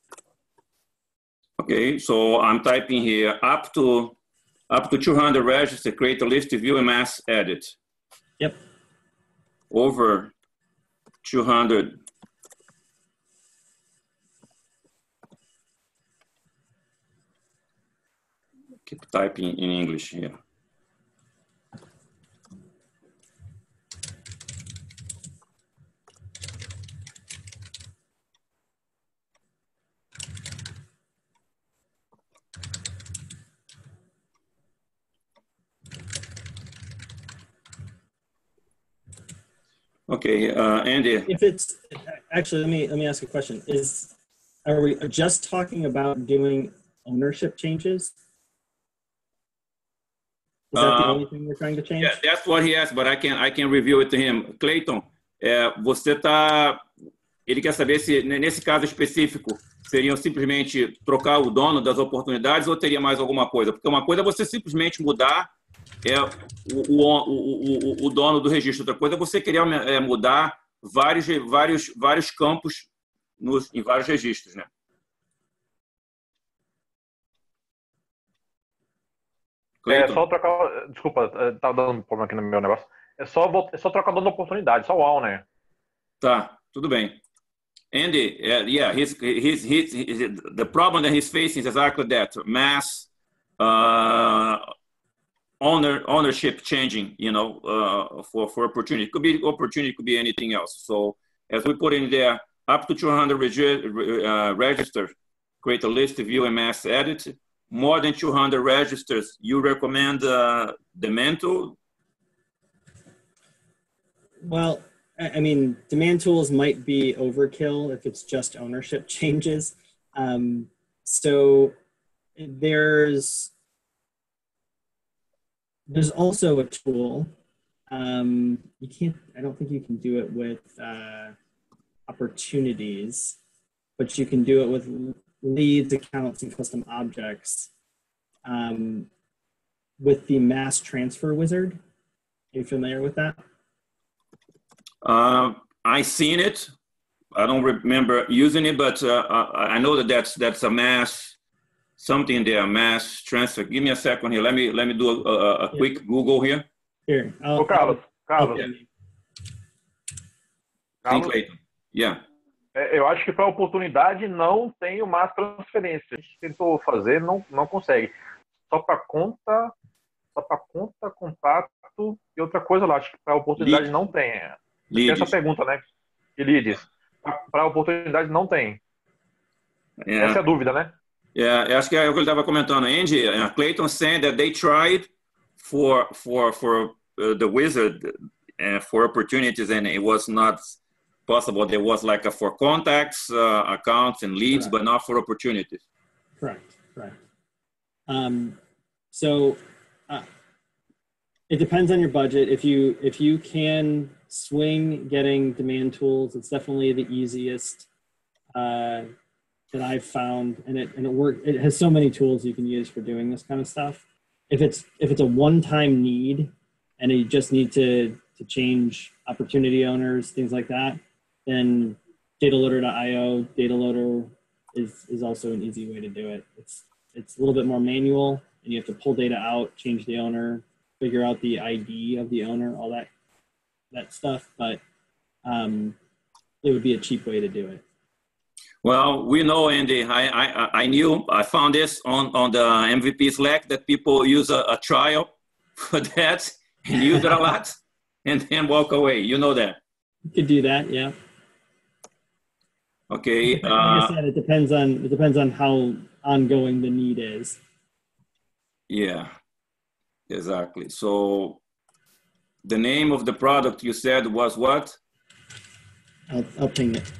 Okay, so I'm typing here up to up to two hundred register, create a list view and mass edit. Yep. Over two hundred. Keep typing in English here. Okay, uh, Andy. If it's actually, let me let me ask a question. Is are we just talking about doing ownership changes? Is that uh, the only thing we're trying to change? Yeah, that's what he asked, but I can I can review it to him. Clayton, é, você tá, ele quer saber se nesse caso específico seriam simplesmente trocar o dono das oportunidades ou teria mais alguma coisa? Porque uma coisa é você simplesmente mudar é o, o, o, o dono do registro. Outra coisa é você querer é, mudar vários, vários, vários campos nos, em vários registros, né? Clayton. É só trocar... Desculpa, tá dando um problema aqui no meu negócio. É só, é só trocar o dono da oportunidade, só o all, né? Tá, tudo bem. Andy, uh, yeah, his, his, his, his, the problem that he's facing is exactly that, mass... Uh, Owner, ownership changing, you know, uh, for, for opportunity. It could be opportunity, it could be anything else. So as we put in there, up to two hundred regi uh, register, create a list view and mass edit. More than two hundred registers, you recommend uh, Demand Tool? Well, I mean, Demand Tools might be overkill if it's just ownership changes. Um, so there's, There's also a tool. Um, you can't, I don't think you can do it with uh, opportunities, but you can do it with leads, accounts, and custom objects um, with the mass transfer wizard. Are you familiar with that? Uh, I've seen it. I don't remember using it, but uh, I know that that's, that's a mass something there, mass transfer. Give me a second here. Let me let me do a, a, a quick yeah. Google here. Here, I'll, oh, Carlos, Carlos. Yeah. Carlos. Clayton. Yeah. É, eu acho que para oportunidade não tem o mass transferência. A gente tentou fazer, não não consegue. Só para conta, só para conta, contato e outra coisa lá. Acho que para oportunidade Lead. Não tem. Tem essa pergunta, né? E leads. Para oportunidade não tem. Yeah. Essa é a dúvida, né? Yeah, acho que é o que ele estava comentando. Andy, uh, Clayton saying that they tried for for for uh, the wizard uh, for opportunities and it was not possible. There was like a for contacts, uh, accounts, and leads, Correct. But not for opportunities. Correct. Correct. Um, so uh, it depends on your budget. If you if you can swing getting Demand Tools, it's definitely the easiest. Uh, that I've found, and it and it work. It has so many tools you can use for doing this kind of stuff. If it's if it's a one-time need, and you just need to to change opportunity owners, things like that, then dataloader dot i o, dataloader is, is also an easy way to do it. It's, it's a little bit more manual, and you have to pull data out, change the owner, figure out the I D of the owner, all that, that stuff. But um, it would be a cheap way to do it. Well, we know, Andy, I, I, I knew, I found this on, on the M V P Slack that people use a, a trial for that and use it a lot and then walk away. You know that. You could do that, yeah. Okay. Like uh, I said, it depends on, it depends on how ongoing the need is. Yeah, exactly. So the name of the product you said was what? I'll, I'll ping it.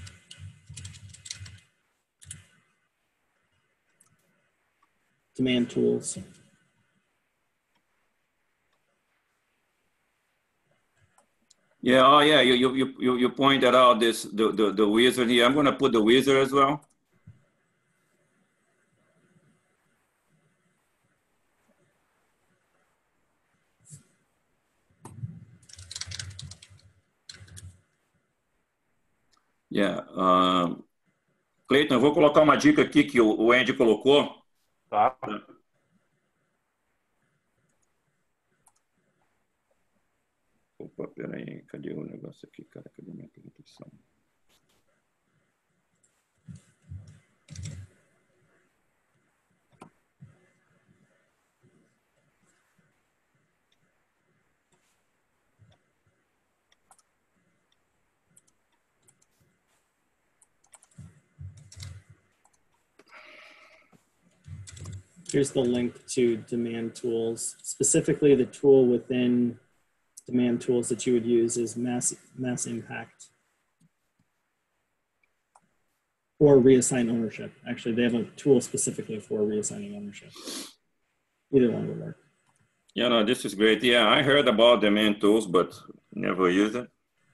Demand tools. Yeah, oh yeah, you you you you pointed out this the, the, the wizard here. I'm gonna put the wizard as well. Yeah, um, Cleiton, eu vou colocar uma dica aqui que o, o Andy colocou. Tá. Opa, peraí, cadê o negócio aqui, cara? Cadê minha apresentação? Here's the link to demand tools. Specifically, the tool within demand tools that you would use is mass, mass impact or reassign ownership. Actually, they have a tool specifically for reassigning ownership. Either one would work. Yeah, no, this is great. Yeah, I heard about demand tools, but never used it.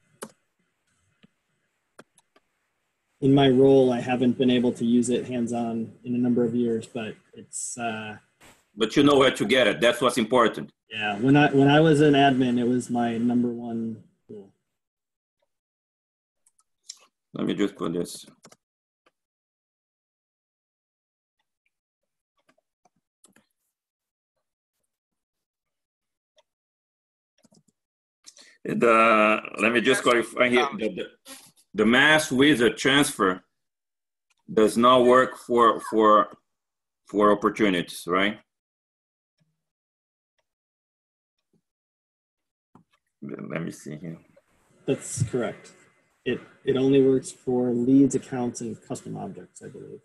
In my role, I haven't been able to use it hands-on in a number of years, but it's. Uh, but you know where to get it. That's what's important. Yeah, when I when I was an admin, it was my number one tool. Let me just put this. The let me just clarify here. The, the, the mass wizard transfer does not work for for for opportunities, right? Let me see here. That's correct. It it only works for leads, accounts, and custom objects, I believe.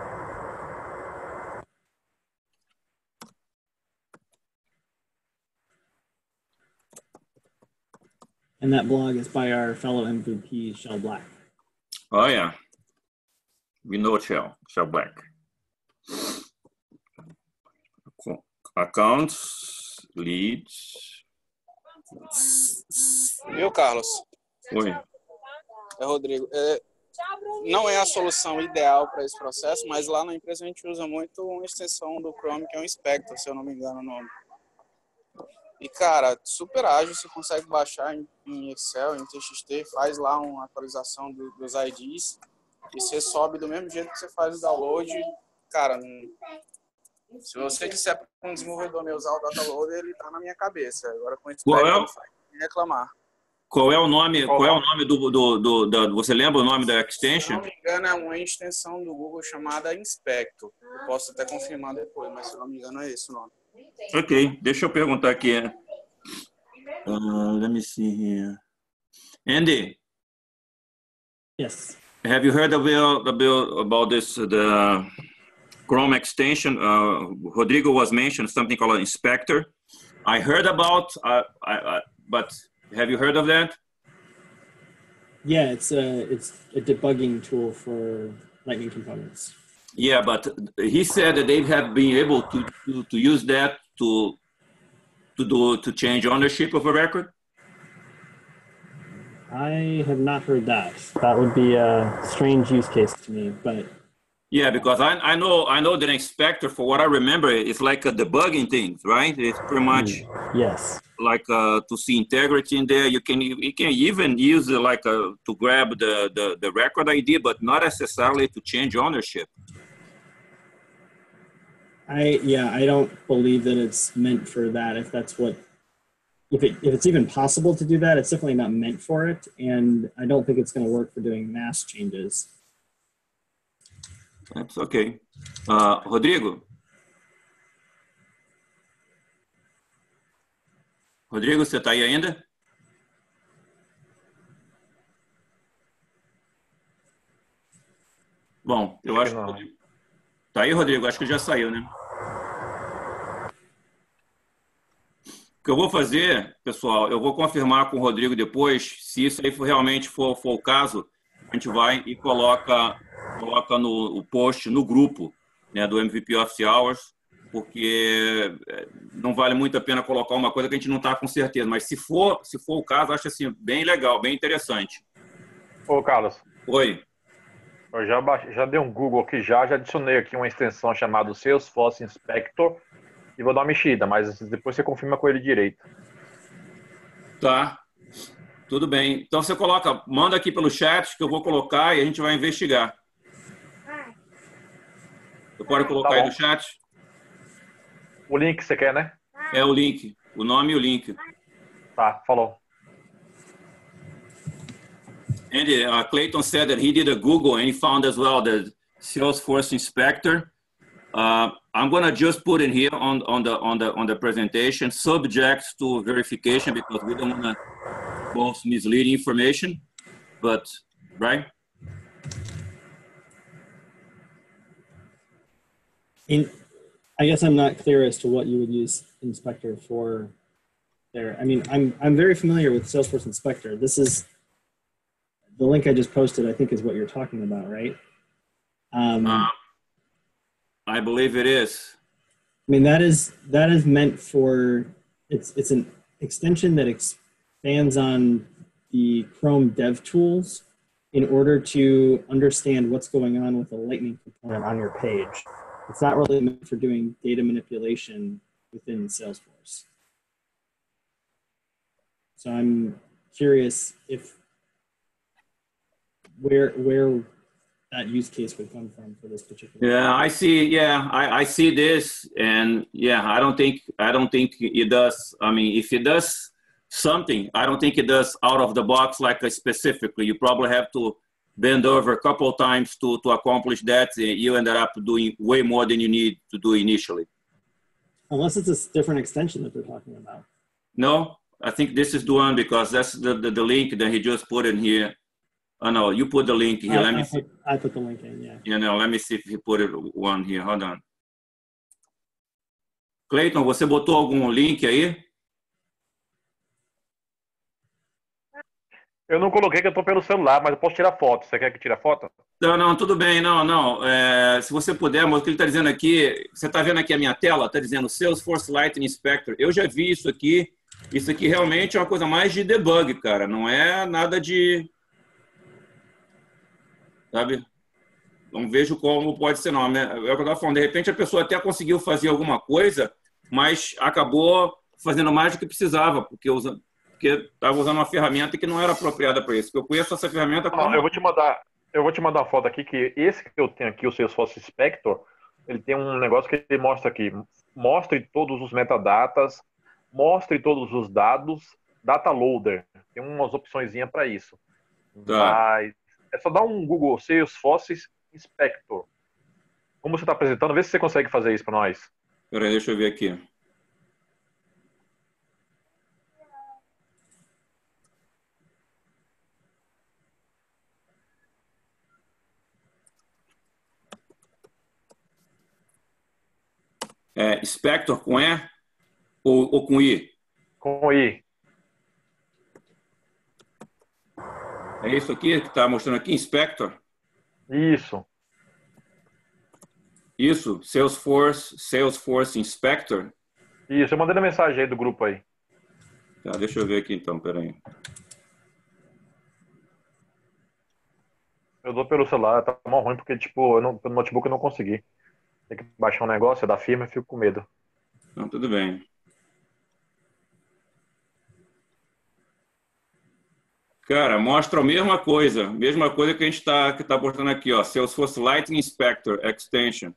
And that blog is by our fellow M V P, Shell Black. Oh yeah, we know Shell, Shell Black. Accounts, leads. Viu, Carlos? Oi. É, Rodrigo. É, não é a solução ideal para esse processo, mas lá na empresa a gente usa muito uma extensão do Chrome, que é um Inspector, se eu não me engano o nome. E, cara, super ágil, você consegue baixar em, em Excel, em T X T, faz lá uma atualização do, dos I Ds e você sobe do mesmo jeito que você faz o download. Cara, não, se você disser para um desenvolvedor meu usar o Dataloader, ele tá na minha cabeça. Agora com esse Qual é o... reclamar. Qual é o nome, qual, qual é o nome do, do, do, do, você lembra o nome da extension? Se não me engano, é uma extensão do Google chamada Inspector. Eu posso até confirmar depois, mas se não me engano é esse o nome. Ok, deixa eu perguntar aqui. Uh, let me see here. Andy. Yes. Have you heard about, about, about this, the Chrome extension? Uh, Rodrigo was mentioned something called Inspector. I heard about, uh, I, I, but have you heard of that? Yeah, it's a, it's a debugging tool for Lightning components. Yeah, but he said that they have been able to, to, to use that to to do to change ownership of a record. I have not heard that. That would be a strange use case to me, but Yeah, because I, I know I know that inspector, for what I remember, it's like a debugging things, right? It's pretty much yes, like uh, to see integrity in there. You can you can even use it like a, to grab the, the the record I D, but not necessarily to change ownership. I yeah, I don't believe that it's meant for that. If that's what, if it if it's even possible to do that, it's definitely not meant for it, and I don't think it's going to work for doing mass changes. That's okay. Uh, Rodrigo? Rodrigo, você está aí ainda? Bom, eu acho que... Tá aí, Rodrigo? Acho que já saiu, né? O que eu vou fazer, pessoal, eu vou confirmar com o Rodrigo depois, se isso aí for, realmente for, for o caso, a gente vai e coloca... coloca no o post no grupo, né, do M V P Office Hours, porque não vale muito a pena colocar uma coisa que a gente não está com certeza, mas se for, se for o caso, acho assim, bem legal, bem interessante. Ô, Carlos. Oi. Eu já, baixei, já dei um Google aqui, já, já adicionei aqui uma extensão chamada Salesforce Inspector e vou dar uma mexida, mas depois você confirma com ele direito. Tá. Tudo bem. Então você coloca, manda aqui pelo chat que eu vou colocar e a gente vai investigar. Eu pode colocar tá aí no chat? O link você quer, né? É o link. O nome e o link. Tá, falou. Andy, uh, Clayton said that he did a Google and he found as well the Salesforce Inspector. Uh, I'm gonna just put in here on on the on the on the presentation subject to verification because we don't wanna post misleading information, but right. In, I guess I'm not clear as to what you would use Inspector for there. I mean, I'm I'm very familiar with Salesforce Inspector. This is the link I just posted, I think, is what you're talking about, right? Um, uh, I believe it is. I mean, that is that is meant for, it's it's an extension that expands on the Chrome Dev Tools in order to understand what's going on with the Lightning component on your page. It's not really meant for doing data manipulation within Salesforce. So I'm curious if where where that use case would come from for this particular. Yeah, I see. Yeah, I, I see this, and yeah, I don't think I don't think it does. I mean, if it does something, I don't think it does out of the box like a specifically. You probably have to bend over a couple of times to to accomplish that. You ended up doing way more than you need to do initially. Unless it's a different extension that they're talking about. No, I think this is the one because that's the the, the link that he just put in here. Oh no, you put the link here. I, let me I see. put, I put the link in, yeah. You know, let me see if he put it one here. Hold on. Clayton, você botou algum link aí? Eu não coloquei que eu tô pelo celular, mas eu posso tirar foto. Você quer que tire a foto? Não, não, tudo bem. Não, não. É, se você puder, mas o que ele está dizendo aqui, você está vendo aqui a minha tela, está dizendo Salesforce Lightning Inspector. Eu já vi isso aqui. Isso aqui realmente é uma coisa mais de debug, cara. Não é nada de... Sabe? Não vejo como pode ser, não. É o que eu estava falando. De repente, a pessoa até conseguiu fazer alguma coisa, mas acabou fazendo mais do que precisava, porque usa, porque estava usando uma ferramenta que não era apropriada para isso. Eu conheço essa ferramenta... Não, eu vou te mandar, eu vou te mandar uma foto aqui, que esse que eu tenho aqui, o Salesforce Inspector, ele tem um negócio que ele mostra aqui. Mostre todos os metadatas, mostre todos os dados, data loader. Tem umas opçõezinhas para isso. Tá. Mas é só dar um Google Salesforce Inspector. Como você está apresentando, vê se você consegue fazer isso para nós. Peraí, deixa eu ver aqui. É, Inspector com E ou, ou com I? Com I. É isso aqui que está mostrando aqui, Inspector? Isso. Isso, Salesforce, Salesforce Inspector? Isso, eu mandei a mensagem aí do grupo aí. Tá, deixa eu ver aqui então, peraí. Eu dou pelo celular, tá mó ruim, porque, tipo, eu não, pelo notebook eu não consegui. Tem que baixar um negócio, é da firma, eu fico com medo. Então, tudo bem. Cara, mostra a mesma coisa, mesma coisa que a gente está que tá botando aqui, ó, Salesforce Lightning Inspector Extension.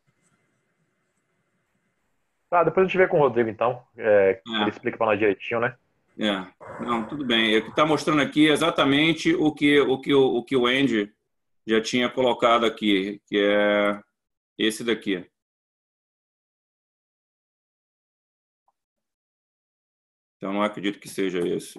Tá, depois a gente vê com o Rodrigo, então. É, É. Ele explica para nós direitinho, né? É, não, tudo bem. O que está mostrando aqui é exatamente o que o, que o, o que o Andy já tinha colocado aqui, que é esse daqui. Então, não acredito que seja esse.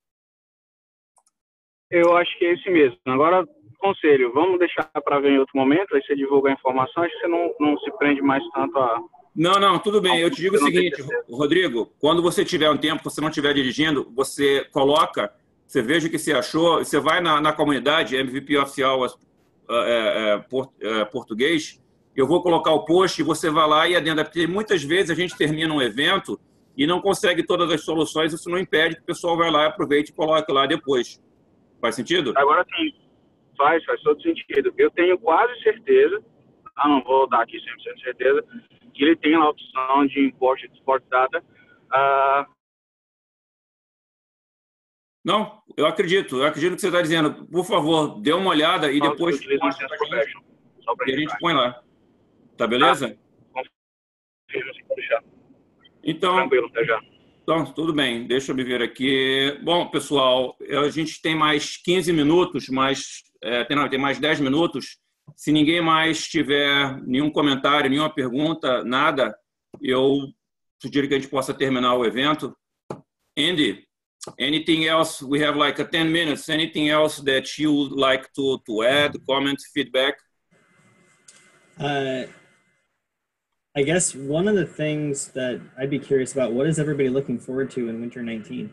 Eu acho que é esse mesmo. Agora, conselho, vamos deixar para ver em outro momento, aí você divulga a informação, acho que você não, não se prende mais tanto a... Não, não, tudo bem. Eu te digo o Eu não tenho seguinte, certeza. Rodrigo, quando você tiver um tempo, você não estiver dirigindo, você coloca, você veja o que você achou, você vai na, na comunidade, M V P Oficial é, é, port, é, Português, eu vou colocar o post e você vai lá e adenda, porque muitas vezes a gente termina um evento e não consegue todas as soluções, isso não impede que o pessoal vai lá, aproveite e coloque lá depois. Faz sentido? Agora sim, faz, faz todo sentido. Eu tenho quase certeza, ah, não vou dar aqui cem por cento de certeza, que ele tem a opção de import e export data. Ah, Não, eu acredito, eu acredito no que você está dizendo. Por favor, dê uma olhada e depois utiliza um mostra Sense pra gente, Professional, só para e a gente põe lá. Tá beleza? confirma se pode deixar. Então, Tranquilo, até já. então, tudo bem. Deixa eu me ver aqui. Bom, pessoal, a gente tem mais quinze minutos, mas é, tem, não, tem mais dez minutos. Se ninguém mais tiver nenhum comentário, nenhuma pergunta, nada, eu sugiro que a gente possa terminar o evento. Andy, anything else? We have like a ten minutes. Anything else that you would like to, to add, comment, feedback? Uh, I guess one of the things that I'd be curious about, what is everybody looking forward to in winter nineteen?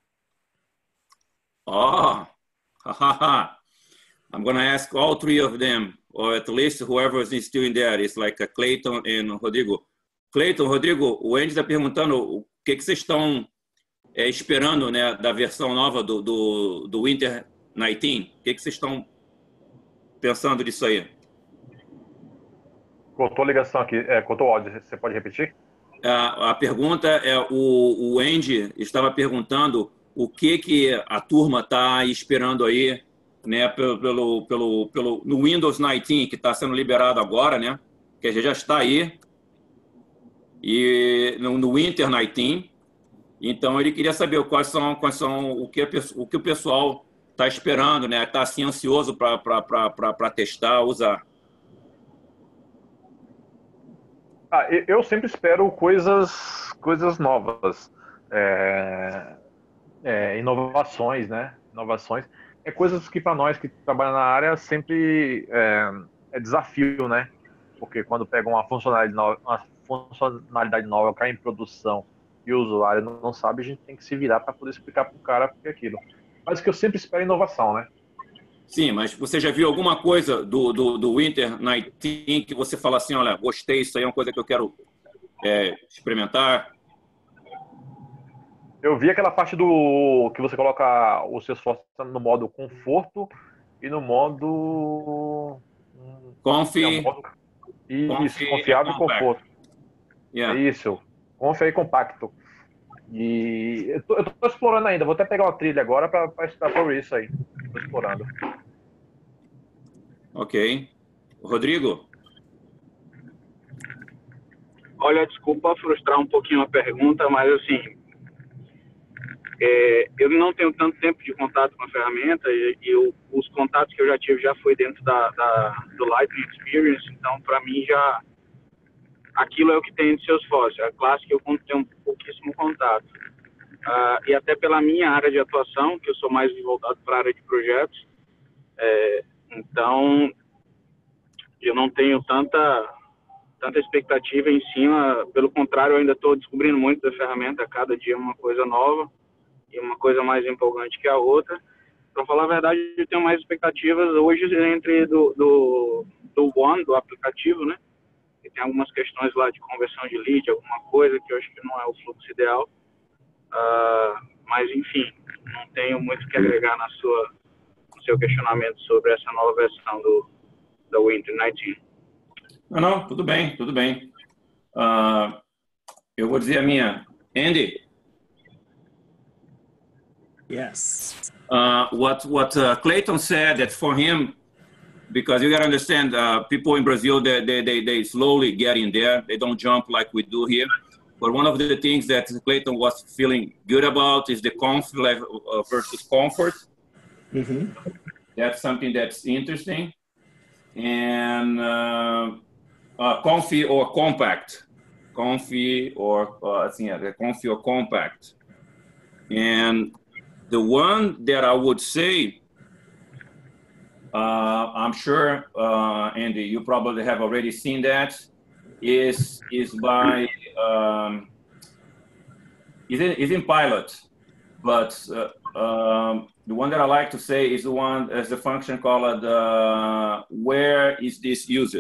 Oh, ha, ha, ha. I'm going to ask all three of them, or at least whoever is still in there. It's like a Clayton and Rodrigo. Clayton, Rodrigo, o Andy está perguntando o que, que vocês estão é, esperando, né, da versão nova do, do, do Winter dezenove. O que, que vocês estão pensando disso aí? Cortou a ligação aqui, é, cortou o áudio, você pode repetir? A, a pergunta é, o, o Andy estava perguntando o que, que a turma está esperando aí, né, pelo, pelo, pelo, pelo, no Windows dezenove, que está sendo liberado agora, né, que já está aí, e no, no Winter dezenove. Então, ele queria saber quais são, quais são o, que, o que o pessoal está esperando, né, está assim, ansioso para testar, usar. Ah, eu sempre espero coisas, coisas novas, é, é, inovações, né? Inovações. É coisas que para nós que trabalham na área sempre é, é desafio, né? Porque quando pega uma funcionalidade nova, uma funcionalidade nova, cai em produção e o usuário não sabe, a gente tem que se virar para poder explicar para o cara porque aquilo. Mas que eu sempre espero inovação, né? Sim, mas você já viu alguma coisa do, do, do Winter dezenove que você fala assim, olha, gostei, isso aí é uma coisa que eu quero é, experimentar? Eu vi aquela parte do que você coloca o seu esforço no modo conforto e no modo... Confi, é, um modo... Isso, confi confiável e conforto. Yeah. É isso, confiável e compacto. E eu tô, eu tô explorando ainda, vou até pegar uma trilha agora para estudar por isso aí. Tô explorando. Ok. Rodrigo? Olha, desculpa frustrar um pouquinho a pergunta, mas assim, é, eu não tenho tanto tempo de contato com a ferramenta e, e o, os contatos que eu já tive já foi dentro da, da, do Lightning Experience, então para mim já aquilo é o que tem de Salesforce. A classe que eu tenho pouquíssimo contato. Uh, e até pela minha área de atuação, que eu sou mais voltado para a área de projetos, é, então eu não tenho tanta, tanta expectativa em cima, pelo contrário, eu ainda estou descobrindo muito da ferramenta, cada dia uma coisa nova e uma coisa mais empolgante que a outra. Para falar a verdade, eu tenho mais expectativas hoje entre do, do, do One, do aplicativo, né? E tem algumas questões lá de conversão de lead, alguma coisa que eu acho que não é o fluxo ideal. Uh, mas, enfim, não tenho muito o que agregar na sua, no seu questionamento sobre essa nova versão do, do Winter dezenove. Não, não, tudo bem, tudo bem. Uh, eu vou dizer a minha. Andy? Yes. Uh, what what uh, Clayton said, that for him, because you got to understand, uh, people in Brazil, they, they, they, they slowly get in there. They don't jump like we do here. But one of the things that Clayton was feeling good about is the comfort level uh, versus comfort. Mm-hmm. That's something that's interesting. And uh, uh, comfy or compact. Comfy or, uh, assim, yeah, comfy or compact. And the one that I would say, uh, I'm sure, uh, Andy, you probably have already seen that, is is by um, is in, is in pilot, but uh, um, the one that I like to say is the one as the function called uh, where is this used?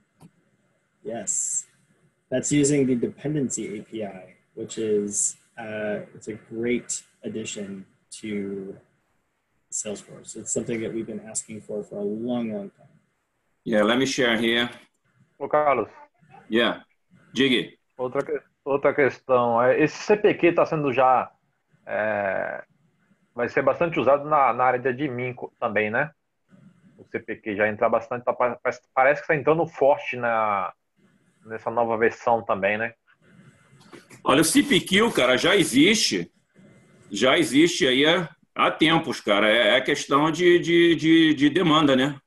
Yes, that's using the dependency A P I, which is uh, it's a great addition to Salesforce. It's something that we've been asking for for a long, long time. Yeah, let me share here. Ô, Carlos. Yeah, diga. Outra, outra questão, é, esse C P Q está sendo já, é, vai ser bastante usado na, na área de admin também, né? O C P Q já entra bastante, tá, parece, parece que está entrando forte na, nessa nova versão também, né? Olha, o C P Q, cara, já existe, já existe aí há, há tempos, cara, é, é questão de, de, de, de demanda, né?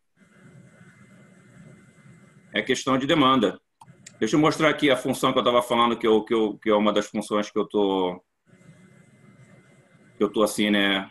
É questão de demanda. Deixa eu mostrar aqui a função que eu estava falando, que, eu, que, eu, que é uma das funções que eu tô, que eu tô assim, né,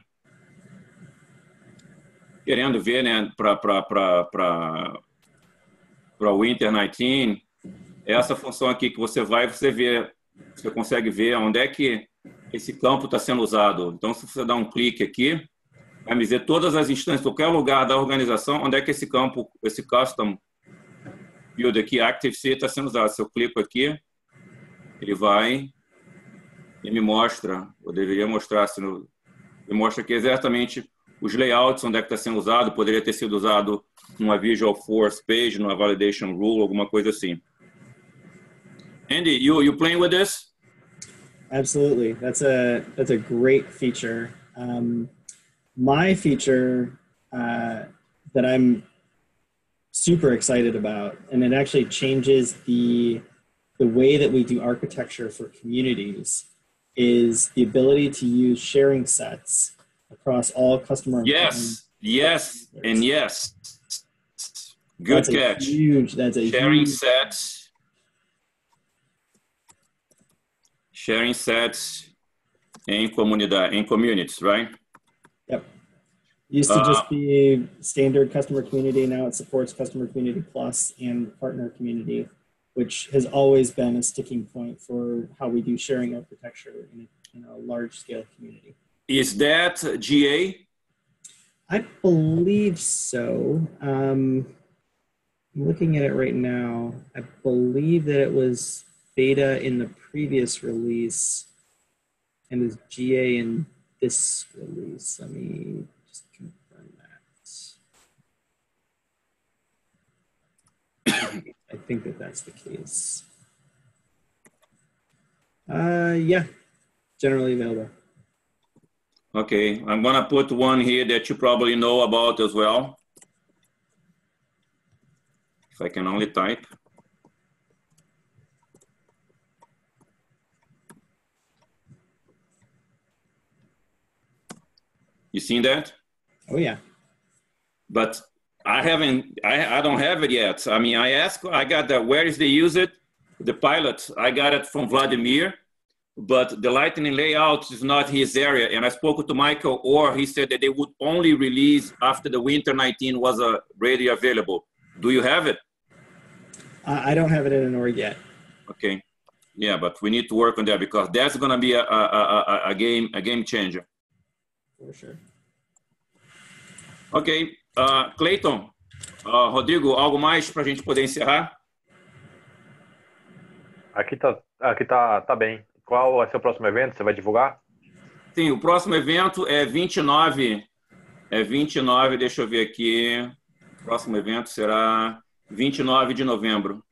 querendo ver, né, para para o Winter dezenove. É essa função aqui que você vai, você vê, você consegue ver onde é que esse campo está sendo usado. Então, se você dá um clique aqui, vai me dizer todas as instâncias, qualquer lugar da organização, onde é que esse campo, esse custom build aqui, Active-C, está sendo usado. Se eu clico aqui, ele vai e me mostra, eu deveria mostrar, se no, ele mostra aqui exatamente os layouts, onde é que está sendo usado, poderia ter sido usado numa Visual Force page, numa Validation Rule, alguma coisa assim. Andy, you, you playing with this? Absolutely, that's a, that's a great feature. Um, my feature uh, that I'm super excited about, and it actually changes the the way that we do architecture for communities, is the ability to use sharing sets across all customer. Yes, yes, and yes. Good that's catch. A huge. That's a sharing huge, sets. Sharing sets in comunidade, in communities, right? Yep. Used to just be standard customer community. Now it supports customer community plus and partner community, which has always been a sticking point for how we do sharing architecture in a, in a large scale community. Is that G A? I believe so. Um, I'm looking at it right now. I believe that it was beta in the previous release and is G A in this release. Let me just confirm that. I think that that's the case. Uh, yeah, generally available. Okay, I'm gonna put one here that you probably know about as well. If I can only type. You seen that? Oh yeah. But I haven't, I, I don't have it yet. I mean, I asked, I got the, where is they use it? The pilot, I got it from Vladimir, but the Lightning layout is not his area. And I spoke to Michael Orr, he said that they would only release after the Winter nineteen was already available. Do you have it? Uh, I don't have it in an org yet. Okay. Yeah, but we need to work on that because that's going to be a, a, a, a, game, a game changer. For sure. Ok. Uh, Clayton, uh, Rodrigo, algo mais para a gente poder encerrar? Aqui tá, aqui tá, tá bem. Qual vai ser o próximo evento? Você vai divulgar? Sim, o próximo evento é vinte e nove É vinte e nove, deixa eu ver aqui. O próximo evento será vinte e nove de novembro.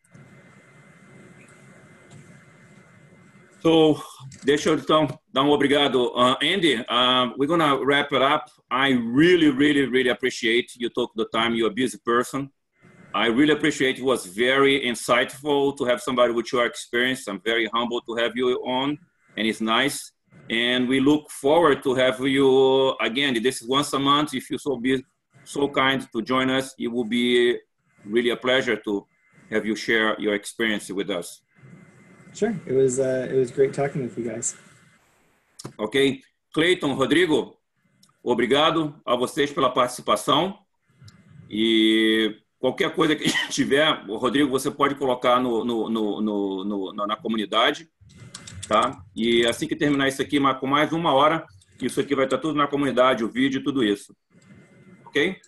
So, deixa eu então dar um obrigado. Uh, Andy, uh, we're going to wrap it up. I really, really, really appreciate you took the time. You're a busy person. I really appreciate it. It was very insightful to have somebody with your experience. I'm very humbled to have you on, and it's nice. And we look forward to have you again. This is once a month. If you're so, be so kind to join us, it will be really a pleasure to have you share your experience with us. Sure. It was, uh, it was great talking with you guys. Ok. Cleiton, Rodrigo, obrigado a vocês pela participação. E qualquer coisa que tiver, Rodrigo, você pode colocar no, no, no, no, no, na comunidade. Tá? E assim que terminar isso aqui, com mais uma hora, isso aqui vai estar tudo na comunidade, o vídeo, tudo isso. Ok?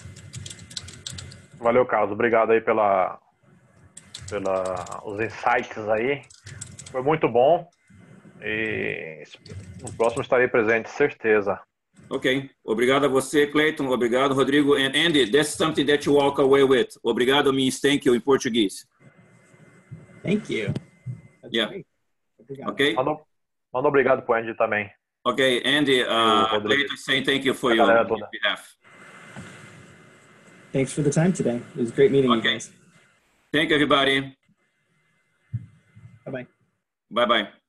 Valeu, Carlos. Obrigado aí pela, pela os insights aí. Foi muito bom. E no próximo estarei presente, certeza. Ok. Obrigado a você, Cleiton. Obrigado, Rodrigo. And Andy, that's something that you walk away with. Obrigado means thank you in Portuguese. Thank you. That's Yeah. great. Ok? Manda, manda obrigado pro Andy também. Ok, Andy, uh, Cleiton is saying thank you for your behalf. Thanks for the time today. It was great meeting okay. you guys. Thank you, everybody. Bye-bye. Bye-bye.